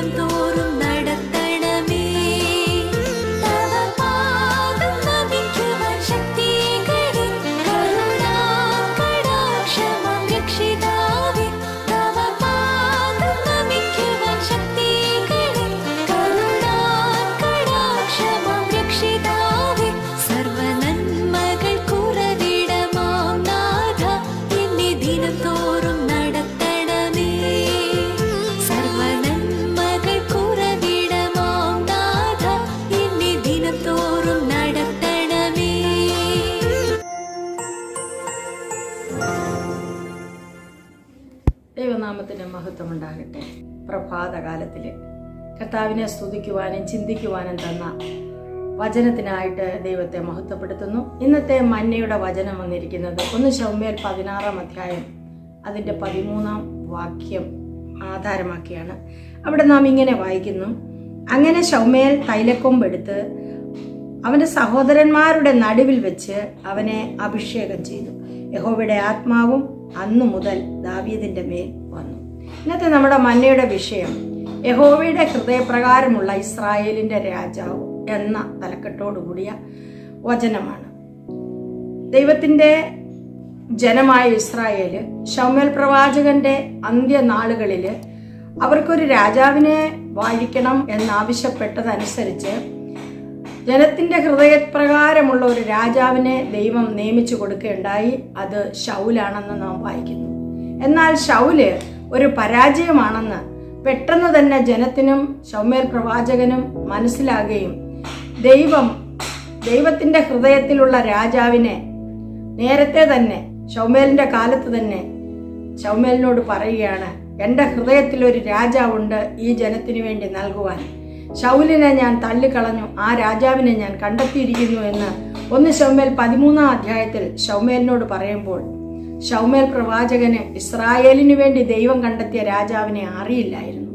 ദിനം തോറും നടത്തണമേ. തവ പാദം നമിക്കുവാൻ ശക്തികളെ കരുണാകടാക്ഷമാം രക്ഷിതാവേ. തവ പാദം നമിക്കുവാൻ ശക്തികളെ കരുണാകടാക്ഷമാം രക്ഷിതാവേ. സർവനന്മകൾ കുറവിടമാം നാഥ എന്നെ ദിനം തോറും നടത്തണമേ. സർവനന്മകൾ കുറവിടമാം നാഥ എന്നെ ദിനം തോറും നടത്തണമേ. ദൈവനാമത്തിന് മഹത്വമുണ്ടാകട്ടെ. പ്രഭാതകാലത്തില് കർത്താവിനെ സ്തുതിക്കുവാനും ചിന്തിക്കുവാനും തന്ന വചനത്തിനായിട്ട് ദൈവത്തെ മഹത്വപ്പെടുത്തുന്നു. ഇന്നത്തെ മന്നയുടെ വചനം വന്നിരിക്കുന്നത് 1 ശമൂവേൽ 16 അധ്യായം അതിൻ്റെ 13 വാക്യം ആധാരമാക്കിയാണ്. അവിടെ നാം ഇങ്ങനെ വായിക്കുന്നു: അങ്ങനെ ശമൂവേൽ തൈലക്കൊമ്പെടുത്ത് അവന്റെ സഹോദരന്മാരുടെ നടുവിൽ വെച്ച് അവനെ അഭിഷേകം ചെയ്തു. യഹോവയുടെ ആത്മാവും അന്നു മുതൽ ദാവീദിന്റെ മേൽ വന്നു. ഇന്നത്തെ നമ്മുടെ മന്നയുടെ വിഷയം യഹോവയുടെ ഹൃദയപ്രകാരമുള്ള ഇസ്രായേലിന്റെ രാജാവ് എന്ന തലക്കെട്ടോടുകൂടിയ വചനമാണ്. ദൈവത്തിന്റെ ജനമായ ഇസ്രായേല് ശമൂവേൽ പ്രവാചകന്റെ അന്ത്യനാളുകളില് അവർക്കൊരു രാജാവിനെ വാഴിക്കണം എന്നാവശ്യപ്പെട്ടതനുസരിച്ച് ജനത്തിന്റെ ഹൃദയപ്രകാരമുള്ള ഒരു രാജാവിനെ ദൈവം നിയമിച്ചു കൊടുക്കുകയുണ്ടായി. അത് ശൗലാണെന്ന് നാം വായിക്കുന്നു. എന്നാൽ ശൗല് ഒരു പരാജയമാണെന്ന് പെട്ടെന്ന് തന്നെ ജനത്തിനും ശമൂവേൽ പ്രവാചകനും മനസ്സിലാകുകയും ദൈവത്തിന്റെ ഹൃദയത്തിലുള്ള രാജാവിനെ നേരത്തെ തന്നെ ശമൂവേലിന്റെ കാലത്ത് തന്നെ ശമൂവേലിനോട് പറയുകയാണ്: എന്റെ ഹൃദയത്തിൽ ഒരു രാജാവുണ്ട് ഈ ജനത്തിനു വേണ്ടി നൽകുവാൻ. ശൗലിനെ ഞാൻ തള്ളിക്കളഞ്ഞു, ആ രാജാവിനെ ഞാൻ കണ്ടെത്തിയിരിക്കുന്നു എന്ന് 1 ശമൂവേൽ 13 അധ്യായത്തിൽ ശമൂവേലിനോട് പറയുമ്പോൾ ശമൂവേൽ പ്രവാചകന് ഇസ്രായേലിനു വേണ്ടി ദൈവം കണ്ടെത്തിയ രാജാവിനെ അറിയില്ലായിരുന്നു.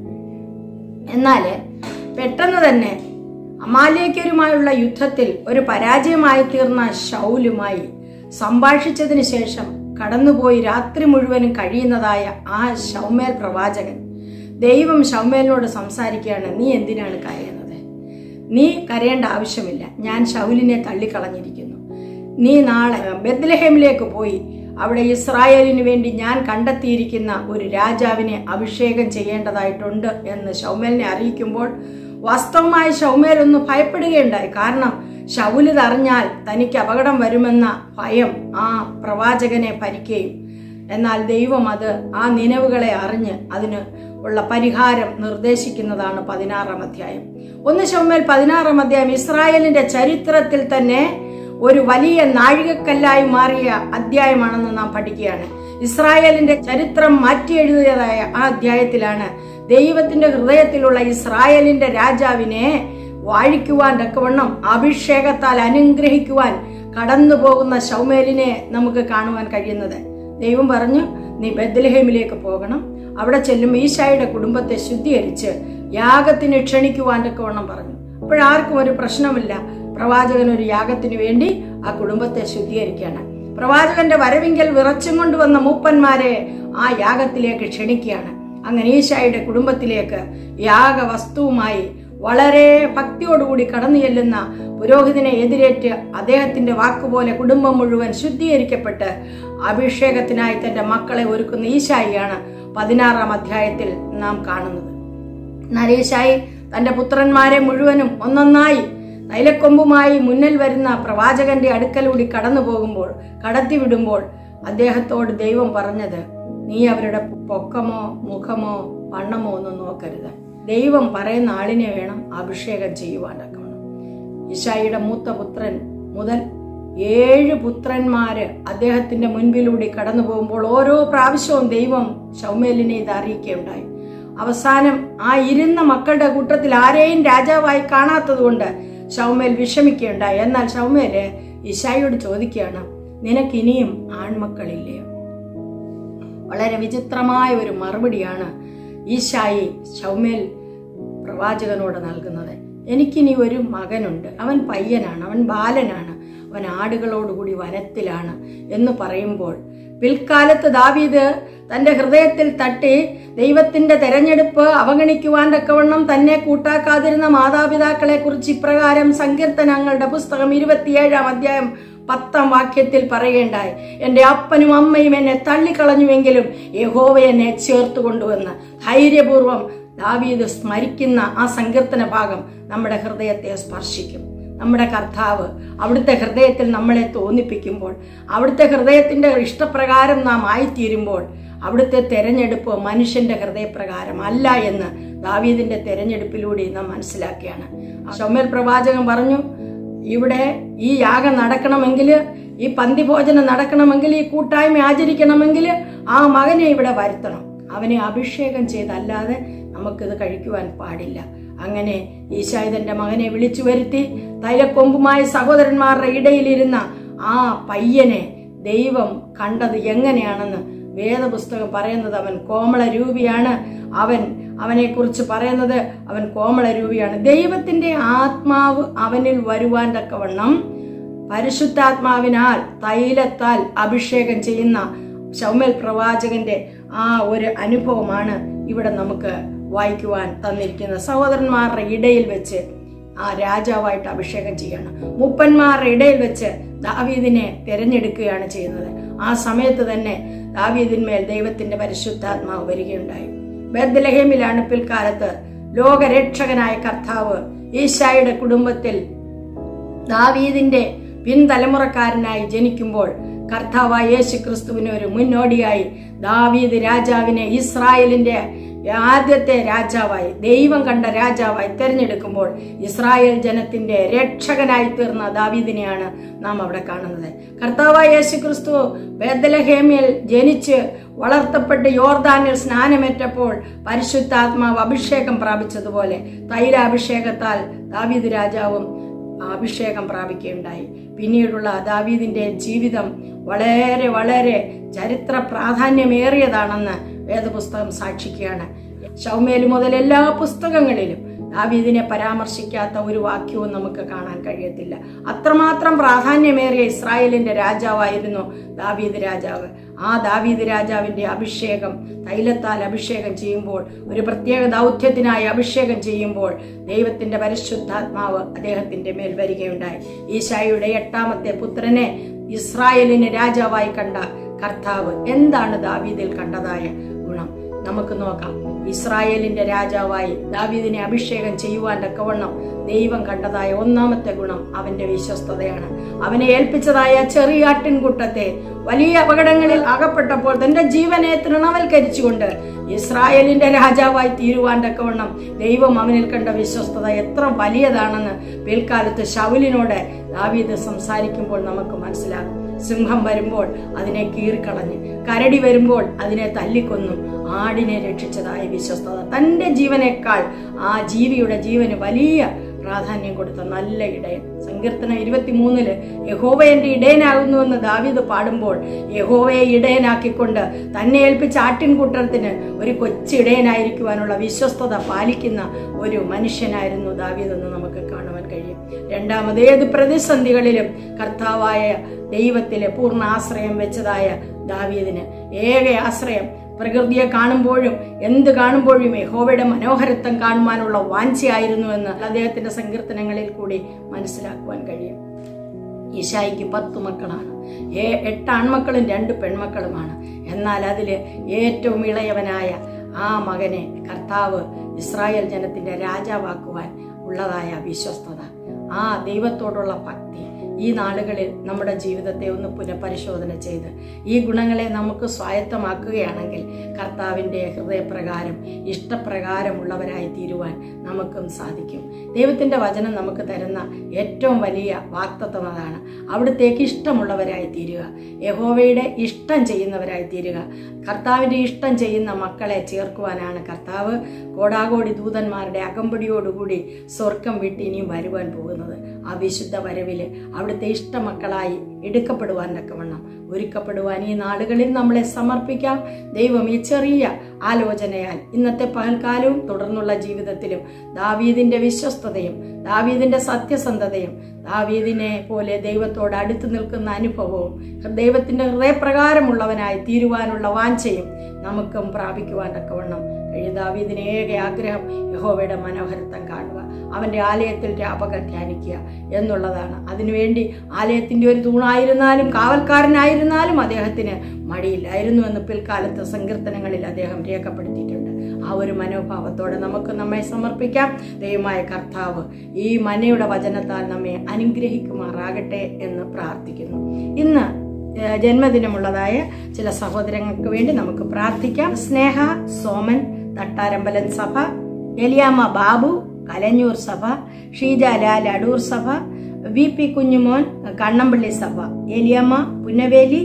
എന്നാൽ പെട്ടെന്ന് തന്നെ അമാലേക്യരുമായുള്ള യുദ്ധത്തിൽ ഒരു പരാജയമായി തീർന്ന ശൗലുമായി സംഭാഷിച്ചതിന് ശേഷം കടന്നുപോയി രാത്രി മുഴുവനും കഴിയുന്നതായ ആ ശമൂവേൽ പ്രവാചകൻ ദൈവം ശമൂവേലിനോട് സംസാരിക്കുകയാണ്: നീ എന്തിനാണ് കരയുന്നത്? നീ കരയേണ്ട ആവശ്യമില്ല, ഞാൻ ശൗലിനെ തള്ളിക്കളഞ്ഞിരിക്കുന്നു. നീ നാളെ ബെത്ലഹേമിലേക്ക് പോയി അവിടെ ഇസ്രായേലിനു വേണ്ടി ഞാൻ കണ്ടെത്തിയിരിക്കുന്ന ഒരു രാജാവിനെ അഭിഷേകം ചെയ്യേണ്ടതായിട്ടുണ്ട് എന്ന് ശമൂവേലിനെ അറിയിക്കുമ്പോൾ വാസ്തവമായി ശമൂവേൽ ഒന്ന് ഭയപ്പെടുകയുണ്ടായി. കാരണം ശൗല് അറിഞ്ഞാൽ തനിക്ക് അപകടം വരുമെന്ന ഭയം ആ പ്രവാചകനെ ഭരിക്കുകയും, എന്നാൽ ദൈവം അത് ആ നിലവുകളെ അറിഞ്ഞ് അതിന് ഉള്ള പരിഹാരം നിർദ്ദേശിക്കുന്നതാണ് 16 അധ്യായം. 1 ശമൂവേൽ 16 അധ്യായം ഇസ്രായേലിന്റെ ചരിത്രത്തിൽ തന്നെ ഒരു വലിയ നാഴികക്കല്ലായി മാറിയ അധ്യായമാണെന്ന് നാം പഠിക്കുകയാണ്. ഇസ്രായേലിന്റെ ചരിത്രം മാറ്റി എഴുതിയതായ ആ അധ്യായത്തിലാണ് ദൈവത്തിന്റെ ഹൃദയത്തിലുള്ള ഇസ്രായേലിന്റെ രാജാവിനെ വാഴിക്കുവാൻ തക്കവണ്ണം അഭിഷേകത്താൽ അനുഗ്രഹിക്കുവാൻ കടന്നു പോകുന്ന ശമൂവേലിനെ നമുക്ക് കാണുവാൻ കഴിയുന്നത്. ദൈവം പറഞ്ഞു: നീ ബെത്ലഹേമിലേക്ക് പോകണം, അവിടെ ചെല്ലും ഈശായുടെ കുടുംബത്തെ ശുദ്ധീകരിച്ച് യാഗത്തിന് ക്ഷണിക്കുവാൻ തക്കവണ്ണം പറഞ്ഞു. അപ്പോഴാർക്കും ഒരു പ്രശ്നമില്ല. പ്രവാചകൻ ഒരു യാഗത്തിന് വേണ്ടി ആ കുടുംബത്തെ ശുദ്ധീകരിക്കുകയാണ്. പ്രവാചകന്റെ വരവിങ്കൽ വിറച്ചും കൊണ്ടുവന്ന മൂപ്പന്മാരെ ആ യാഗത്തിലേക്ക് ക്ഷണിക്കുകയാണ്. അങ്ങനെ ഈശായുടെ കുടുംബത്തിലേക്ക് യാഗവസ്തുവുമായി വളരെ ഭക്തിയോടുകൂടി കടന്നു ചെല്ലുന്ന പുരോഹിതനെ എതിരേറ്റ് അദ്ദേഹത്തിന്റെ വാക്കുപോലെ കുടുംബം മുഴുവൻ ശുദ്ധീകരിക്കപ്പെട്ട് അഭിഷേകത്തിനായി തന്റെ മക്കളെ ഒരുക്കുന്ന ഈശായിയാണ് 16 അധ്യായത്തിൽ നാം കാണുന്നത്. എന്നാൽ ഈശായി തന്റെ പുത്രന്മാരെ മുഴുവനും ഒന്നൊന്നായി തൈലക്കൊമ്പുമായി മുന്നിൽ വരുന്ന പ്രവാചകന്റെ അടുക്കലൂടി കടന്നു പോകുമ്പോൾ, കടത്തിവിടുമ്പോൾ അദ്ദേഹത്തോട് ദൈവം പറഞ്ഞത്: നീ അവരുടെ പൊക്കമോ മുഖമോ വണ്ണമോ ഒന്നും നോക്കരുത്, ദൈവം പറയുന്ന ആളിനെ വേണം അഭിഷേകം ചെയ്യുവാനൊക്കെ. ഈശായിയുടെ മൂത്ത പുത്രൻ മുതൽ 7 പുത്രന്മാര് അദ്ദേഹത്തിന്റെ മുൻപിലൂടെ കടന്നു പോകുമ്പോൾ ഓരോ പ്രാവശ്യവും ദൈവം ശമൂവേലിനെ ഇത് അറിയിക്കുകയുണ്ടായി. അവസാനം ആ ഇരുന്ന മക്കളുടെ കൂട്ടത്തിൽ ആരെയും രാജാവായി കാണാത്തത് കൊണ്ട് ശമൂവേൽ വിഷമിക്കുകയുണ്ടായി. എന്നാൽ ശമൂവേല് ഈശായിയോട് ചോദിക്കുകയാണ്: നിനക്കിനിയും ആൺമക്കളില്ലയോ? വളരെ വിചിത്രമായ ഒരു മറുപടിയാണ് ഈശായി ശമൂവേൽ പ്രവാചകനോട് നൽകുന്നത്. എനിക്കിനി ഒരു മകനുണ്ട്, അവൻ പയ്യനാണ്, അവൻ ബാലനാണ്, അവൻ ആടുകളോടുകൂടി വനത്തിലാണ് എന്ന് പറയുമ്പോൾ പിൽക്കാലത്ത് ദാവീദ് തന്റെ ഹൃദയത്തിൽ തട്ടി ദൈവത്തിന്റെ തെരഞ്ഞെടുപ്പ് അവഗണിക്കുവാൻ തക്കവണ്ണം തന്നെ കൂട്ടാക്കാതിരുന്ന മാതാപിതാക്കളെ കുറിച്ച് ഇപ്രകാരം സങ്കീർത്തനങ്ങളുടെ പുസ്തകം 27-ാം അധ്യായം 10-ാം വാക്യത്തിൽ പറയുകയുണ്ടായി. എന്റെ അപ്പനും അമ്മയും എന്നെ തള്ളിക്കളഞ്ഞുവെങ്കിലും യഹോവ എന്നെ ചേർത്ത് കൊണ്ടുവന്ന് ധൈര്യപൂർവം ദാവീദ് സ്മരിക്കുന്ന ആ സങ്കീർത്തന ഭാഗം നമ്മുടെ ഹൃദയത്തെ സ്പർശിക്കും. നമ്മുടെ കർത്താവ് അവിടുത്തെ ഹൃദയത്തിൽ നമ്മളെ തോന്നിപ്പിക്കുമ്പോൾ, അവിടുത്തെ ഹൃദയത്തിന്റെ ഇഷ്ടപ്രകാരം നാം ആയിത്തീരുമ്പോൾ, അവിടുത്തെ തെരഞ്ഞെടുപ്പ് മനുഷ്യന്റെ ഹൃദയപ്രകാരം അല്ല എന്ന് ദാവീദിന്റെ തെരഞ്ഞെടുപ്പിലൂടെ നാം മനസ്സിലാക്കിയാണ്. ശമൂവേൽ പ്രവാചകൻ പറഞ്ഞു, ഇവിടെ ഈ യാഗം നടക്കണമെങ്കിൽ, ഈ പന്തിഭോജനം നടക്കണമെങ്കിൽ, ഈ കൂട്ടായ്മ ആചരിക്കണമെങ്കിൽ ആ മകനെ ഇവിടെ വരുത്തണം. അവനെ അഭിഷേകം ചെയ്തല്ലാതെ നമുക്കിത് കഴിക്കുവാൻ പാടില്ല. അങ്ങനെ ഈശായി തന്റെ മകനെ വിളിച്ചു വരുത്തി തൈലക്കൊമ്പുമായ സഹോദരന്മാരുടെ ഇടയിലിരുന്ന ആ പയ്യനെ ദൈവം കണ്ടത് എങ്ങനെയാണെന്ന് വേദപുസ്തകം പറയുന്നത്. അവൻ കോമളരൂപിയാണ്. അവനെ കുറിച്ച് പറയുന്നത് അവൻ കോമളരൂപിയാണ്. ദൈവത്തിന്റെ ആത്മാവ് അവനിൽ വരുവാൻ തക്കവണ്ണം പരിശുദ്ധാത്മാവിനാൽ തൈലത്താൽ അഭിഷേകം ചെയ്യുന്ന ശമൂവേൽ പ്രവാചകന്റെ ആ ഒരു അനുഭവമാണ് ഇവിടെ നമുക്ക് വായിക്കുവാൻ തന്നിരിക്കുന്നത്. സഹോദരന്മാരുടെ ഇടയിൽ വെച്ച് ആ രാജാവായിട്ട് അഭിഷേകം ചെയ്യാണ്. മൂപ്പന്മാരുടെ ഇടയിൽ വെച്ച് ദാവീദിനെ തിരഞ്ഞെടുക്കുകയാണ് ചെയ്യുന്നത്. ആ സമയത്ത് തന്നെ ദാവീദിന്മേൽ ദൈവത്തിന്റെ പരിശുദ്ധാത്മാവ് വരികയുണ്ടായി. ബേത്ലഹേമിലാണ് പിൽക്കാലത്ത് ലോകരക്ഷകനായ കർത്താവ് ഈശായുടെ കുടുംബത്തിൽ ദാവീദിന്റെ പിൻതലമുറക്കാരനായി ജനിക്കുമ്പോൾ കർത്താവായ യേശു ക്രിസ്തുവിന് ഒരു മുന്നോടിയായി ദാവീദ് രാജാവിനെ ഇസ്രായേലിന്റെ ആദ്യത്തെ രാജാവായി, ദൈവം കണ്ട രാജാവായി തെരഞ്ഞെടുക്കുമ്പോൾ ഇസ്രായേൽ ജനത്തിന്റെ രക്ഷകനായി തീർന്ന ദാവീദിനെയാണ് നാം അവിടെ കാണുന്നത്. കർത്താവായ യേശു ക്രിസ്തു ബേത്ലഹേമിൽ ജനിച്ച് വളർത്തപ്പെട്ട് യോർദാനിൽ സ്നാനമേറ്റപ്പോൾ പരിശുദ്ധാത്മാവ് അഭിഷേകം പ്രാപിച്ചതുപോലെ തൈലാഭിഷേകത്താൽ ദാവീദ് രാജാവും അഭിഷേകം പ്രാപിക്കുകയുണ്ടായി. പിന്നീടുള്ള ദാവീദിന്റെ ജീവിതം വളരെ വളരെ ചരിത്ര പ്രാധാന്യമേറിയതാണെന്ന് വേദപുസ്തകം സാക്ഷിക്കുകയാണ്. ശമൂവേൽ മുതൽ എല്ലാ പുസ്തകങ്ങളിലും ദാവീദിനെ പരാമർശിക്കാത്ത ഒരു വാക്യവും നമുക്ക് കാണാൻ കഴിയത്തില്ല. അത്രമാത്രം പ്രാധാന്യമേറിയ ഇസ്രായേലിന്റെ രാജാവായിരുന്നു ദാവീദ് രാജാവ്. ആ ദാവീദ് രാജാവിന്റെ അഭിഷേകം തൈലത്താൽ അഭിഷേകം ചെയ്യുമ്പോൾ, ഒരു പ്രത്യേക ദൗത്യത്തിനായി അഭിഷേകം ചെയ്യുമ്പോൾ ദൈവത്തിന്റെ പരിശുദ്ധാത്മാവ് അദ്ദേഹത്തിന്റെ മേൽ വരികയുണ്ടായി. ഈശായുടെ 8ാമത്തെ പുത്രനെ ഇസ്രായേലിന് രാജാവായി കണ്ട കർത്താവ് എന്താണ് ദാവീദിൽ കണ്ടതായ ഗുണം നമുക്ക് നോക്കാം. ഇസ്രായേലിന്റെ രാജാവായി ദാവീദിനെ അഭിഷേകം ചെയ്യുവാൻ തക്കവണ്ണം ദൈവം കണ്ടതായ 1ാമത്തെ ഗുണം അവന്റെ വിശ്വസ്തതയാണ്. അവനെ ഏൽപ്പിച്ചതായ ചെറിയ ആട്ടിൻകൂട്ടത്തെ വലിയ അപകടങ്ങളിൽ അകപ്പെട്ടപ്പോൾ തന്റെ ജീവനെ തൃണവൽക്കരിച്ചുകൊണ്ട് ഇസ്രായേലിന്റെ രാജാവായി തീരുവാൻ തക്കവണ്ണം ദൈവം അവനിൽ കണ്ട വിശ്വസ്തത എത്ര വലിയതാണെന്ന് പിൽക്കാലത്ത് ശൗലിനോട് ദാവീദ് സംസാരിക്കുമ്പോൾ നമുക്ക് മനസ്സിലാകും. സിംഹം വരുമ്പോൾ അതിനെ കീറിക്കളഞ്ഞ്, കരടി വരുമ്പോൾ അതിനെ തല്ലിക്കൊന്നു, ആടിനെ രക്ഷിച്ചതായ വിശ്വസ്തത, തന്റെ ജീവനേക്കാൾ ആ ജീവിയുടെ ജീവന് വലിയ പ്രാധാന്യം കൊടുത്ത നല്ല ഇടയൻ. സങ്കീർത്തനം 23 യഹോവ എന്റെ ഇടയനാകുന്നുവെന്ന് ദാവീദ് പാടുമ്പോൾ യഹോവയെ ഇടയനാക്കിക്കൊണ്ട് തന്നെ ഏൽപ്പിച്ച ആട്ടിൻകൂട്ടത്തിന് ഒരു കൊച്ചിടയനായിരിക്കുവാനുള്ള വിശ്വസ്തത പാലിക്കുന്ന ഒരു മനുഷ്യനായിരുന്നു ദാവീദ് എന്ന് നമുക്ക് കാണുവാൻ കഴിയും. രണ്ടാമത്, ഏത് പ്രതിസന്ധികളിലും കർത്താവായ ദൈവത്തിലെ പൂർണ്ണ ആശ്രയം വെച്ചതായ ദാവീദിന് ഏക ആശ്രയം പ്രകൃതിയെ കാണുമ്പോഴും എന്ത് കാണുമ്പോഴും യഹോവയുടെ മനോഹരത്വം കാണുവാനുള്ള വാഞ്ചയായിരുന്നു എന്ന് അദ്ദേഹത്തിന്റെ സങ്കീർത്തനങ്ങളിൽ കൂടി മനസ്സിലാക്കുവാൻ കഴിയും. ഈശായിക്ക് 10 മക്കളാണ്. 8 ആൺമക്കളും 2 പെൺമക്കളുമാണ്. എന്നാൽ അതില് ഏറ്റവും ഇളയവനായ ആ മകനെ കർത്താവ് ഇസ്രായേൽ ജനത്തിന്റെ രാജാവാക്കുവാൻ ഉള്ളതായ വിശ്വസ്തത, ആ ദൈവത്തോടുള്ള ഭക്തി ഈ നാളുകളിൽ നമ്മുടെ ജീവിതത്തെ ഒന്ന് പുനഃപരിശോധന ചെയ്ത് ഈ ഗുണങ്ങളെ നമുക്ക് സ്വായത്തമാക്കുകയാണെങ്കിൽ കർത്താവിൻ്റെ ഹൃദയപ്രകാരം ഇഷ്ടപ്രകാരമുള്ളവരായി തീരുവാൻ നമുക്കും സാധിക്കും. ദൈവത്തിൻ്റെ വചനം നമുക്ക് തരുന്ന ഏറ്റവും വലിയ വാഗ്ദത്തം അതാണ്. അവിടുത്തേക്ക് ഇഷ്ടമുള്ളവരായി തീരുക, യഹോവയുടെ ഇഷ്ടം ചെയ്യുന്നവരായി തീരുക. കർത്താവിൻ്റെ ഇഷ്ടം ചെയ്യുന്ന മക്കളെ ചേർക്കുവാനാണ് കർത്താവ് കോടാകോടി ദൂതന്മാരുടെ അകമ്പടിയോടുകൂടി സ്വർഗം വിട്ട് ഇനിയും വരുവാൻ പോകുന്നത്. ആ വിശുദ്ധ വരവില് അവിടുത്തെ ഇഷ്ടമക്കളായി എടുക്കപ്പെടുവാൻ തക്കവണ്ണം ഒരുക്കപ്പെടുവാൻ ഈ നാളുകളിൽ നമ്മളെ സമർപ്പിക്കാം. ദൈവം ഈ ചെറിയ ആലോചനയാൽ ഇന്നത്തെ പകൽക്കാലവും തുടർന്നുള്ള ജീവിതത്തിലും ദാവീദിന്റെ വിശ്വസ്തതയും ദാവീദിന്റെ സത്യസന്ധതയും ദാവീദിനെ പോലെ ദൈവത്തോട് അടുത്ത് നിൽക്കുന്ന അനുഭവവും ദൈവത്തിന്റെ ഹൃദയപ്രകാരമുള്ളവനായി തീരുവാനുള്ള വാഞ്ചയും നമുക്കും പ്രാപിക്കുവാൻ തക്കവണ്ണം കഴിയും. ദാവീദിന് ഏക ആഗ്രഹം യഹോവയുടെ മനോഹരത്വം കാണുക, അവന്റെ ആലയത്തിൽ രാപകൽ ധ്യാനിക്കുക എന്നുള്ളതാണ്. അതിനുവേണ്ടി ആലയത്തിന്റെ ഒരു തൂണായിരുന്നാലും കാവൽക്കാരനായിരുന്നാലും അദ്ദേഹത്തിന് മടിയില്ലായിരുന്നു എന്ന് പിൽക്കാലത്ത് സങ്കീർത്തനങ്ങളിൽ അദ്ദേഹം രേഖപ്പെടുത്തിയിട്ടുണ്ട്. ആ ഒരു മനോഭാവത്തോടെ നമുക്ക് നമ്മെ സമർപ്പിക്കാം. ദൈവമായ കർത്താവ് ഈ മനയുടെ വചനത്താൽ നമ്മെ അനുഗ്രഹിക്കുമാറാകട്ടെ എന്ന് പ്രാർത്ഥിക്കുന്നു. ഇന്ന് ജന്മദിനമുള്ളതായ ചില സഹോദരങ്ങൾക്ക് വേണ്ടി നമുക്ക് പ്രാർത്ഥിക്കാം. സ്നേഹ സോമൻ തട്ടാരമ്പലൻ സഭ, എലിയാമ്മ ബാബു കലഞ്ഞൂർ സഭ, ഷീജാലാൽ അടൂർ സഭ, VP കുഞ്ഞുമോൻ കണ്ണമ്പള്ളി സഭ, Eliyamma Punnaveli,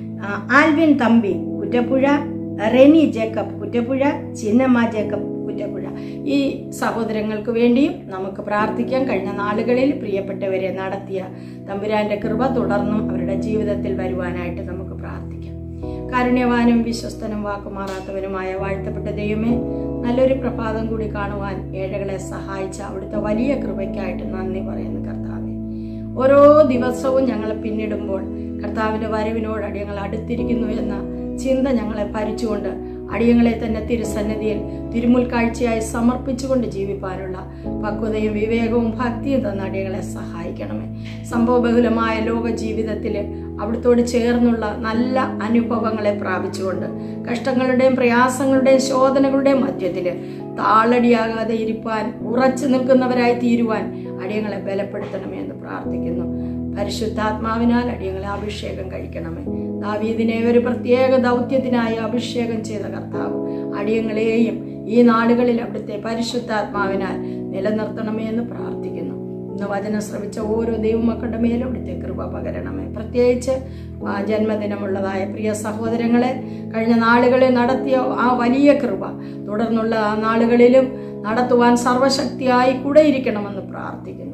Alvin Thampi Kuttappuzha, Reni Jacob Kuttappuzha, Chinnamma Jacob Kuttappuzha. ഈ സഹോദരങ്ങൾക്ക് വേണ്ടിയും നമുക്ക് പ്രാർത്ഥിക്കാം. കഴിഞ്ഞ നാളുകളിൽ പ്രിയപ്പെട്ടവരെ നടത്തിയ തമ്പുരാന്റെ കൃപ തുടർന്നും അവരുടെ ജീവിതത്തിൽ വരുവാനായിട്ട് നമുക്ക് പ്രാർത്ഥിക്കാം. കാരുണ്യവാനും വിശ്വസ്തനും വാക്കുമാറാത്തവനുമായ വാഴ്ത്തപ്പെട്ട ദൈവമേ, നല്ലൊരു പ്രഭാതം കൂടി കാണുവാൻ ഏഴകളെ സഹായിച്ച അവിടുത്തെ വലിയ കൃപയ്ക്കായിട്ട് നന്ദി പറയുന്നു കർത്താവെ. ഓരോ ദിവസവും ഞങ്ങൾ പിന്നിടുമ്പോൾ കർത്താവിന്റെ വരവിനോട് അടിയങ്ങൾ അടുത്തിരിക്കുന്നു എന്ന ചിന്ത ഞങ്ങളെ ഭരിച്ചുകൊണ്ട് അടിയങ്ങളെ തന്നെ തിരുസന്നിധിയിൽ തിരുമുൽക്കാഴ്ചയായി സമർപ്പിച്ചുകൊണ്ട് ജീവിപ്പാനുള്ള പക്വതയും വിവേകവും ഭക്തിയും തന്ന അടിയങ്ങളെ സഹായിക്കണമേ. സംഭവബഹുലമായ ലോക ജീവിതത്തിൽ അവിടുത്തോട് ചേർന്നുള്ള നല്ല അനുഭവങ്ങളെ പ്രാപിച്ചുകൊണ്ട് കഷ്ടങ്ങളുടെയും പ്രയാസങ്ങളുടെയും ശോധനകളുടെയും മധ്യത്തിൽ താളടിയാകാതെ ഇരിപ്പാൻ ഉറച്ചു നിൽക്കുന്നവരായി തീരുവാൻ അടിയങ്ങളെ ബലപ്പെടുത്തണമേ എന്ന് പ്രാർത്ഥിക്കുന്നു. പരിശുദ്ധാത്മാവിനാൽ അടിയങ്ങളെ അഭിഷേകം കഴിക്കണമേ. ദാവീദിനെ ഒരു പ്രത്യേക ദൗത്യത്തിനായി അഭിഷേകം ചെയ്ത കർത്താവ് അടിയങ്ങളെയും ഈ നാടുകളിൽ അവിടുത്തെ പരിശുദ്ധാത്മാവിനാൽ നിലനിർത്തണമേ എന്ന് പ്രാർത്ഥിക്കുന്നു. ഇന്ന് വചനം ശ്രവിച്ച ഓരോ ദൈവമക്കളുടെ മേലും അവിടുത്തെ കൃപ പകരണമേ. പ്രത്യേകിച്ച് ജന്മദിനമുള്ളതായ പ്രിയ സഹോദരങ്ങളെ കഴിഞ്ഞ നാളുകളിൽ നടത്തിയ ആ വലിയ കൃപ തുടർന്നുള്ള നാളുകളിലും നടത്തുവാൻ സർവശക്തിയായി കൂടെ ഇരിക്കണമെന്ന് പ്രാർത്ഥിക്കുന്നു.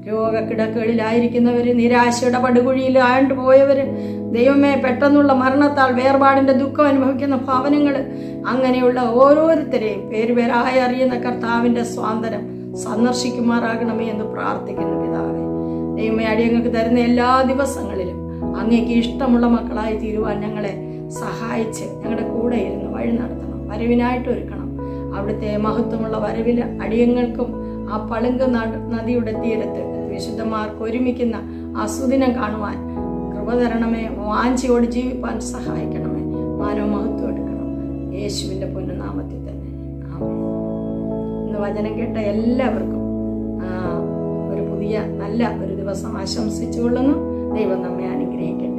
രോഗക്കിടക്കുകളിലായിരിക്കുന്നവര്, നിരാശയുടെ പടുകുഴിയിൽ ആണ്ടുപോയവര്, ദൈവമേ പെട്ടെന്നുള്ള മരണത്താൽ വേർപാടിന്റെ ദുഃഖം അനുഭവിക്കുന്ന ഭവനങ്ങൾ, അങ്ങനെയുള്ള ഓരോരുത്തരെയും പേരുപേരായി അറിയുന്ന കർത്താവിന്റെ സ്വാതന്ത്ര്യം സന്ദർശിക്കുമാറാകണമേ എന്ന് പ്രാർത്ഥിക്കുന്നു പിതാവേ. ദൈവമേ, അടിയങ്ങൾക്ക് തരുന്ന എല്ലാ ദിവസങ്ങളിലും അങ്ങേക്ക് ഇഷ്ടമുള്ള മക്കളായി തീരുവാൻ ഞങ്ങളെ സഹായിച്ച് ഞങ്ങളുടെ കൂടെ ഇരുന്ന് വഴി നടത്തണം, വരവിനായിട്ട് ഒരുക്കണം. അവിടുത്തെ മഹത്വമുള്ള വരവിൽ അടിയങ്ങൾക്കും ആ പളുങ്ക് നദിയുടെ തീരത്ത് വിശുദ്ധന്മാർക്ക് ഒരുമിക്കുന്ന ആ സുദിനം കാണുവാൻ കൃപ തരണമേ. വാഞ്ചയോട് ജീവിപ്പാൻ സഹായിക്കണമേ. മാനവ മഹത്വം എടുക്കണം യേശുവിന്റെ പൊന്നുനാമത്തിൽ തന്നെ. ഇന്ന് വചനം കേട്ട എല്ലാവർക്കും ഒരു പുതിയ നല്ല ഒരു ദിവസം ആശംസിച്ചുകൊള്ളുന്നു. ദൈവം നമ്മെ അനുഗ്രഹിക്കട്ടെ.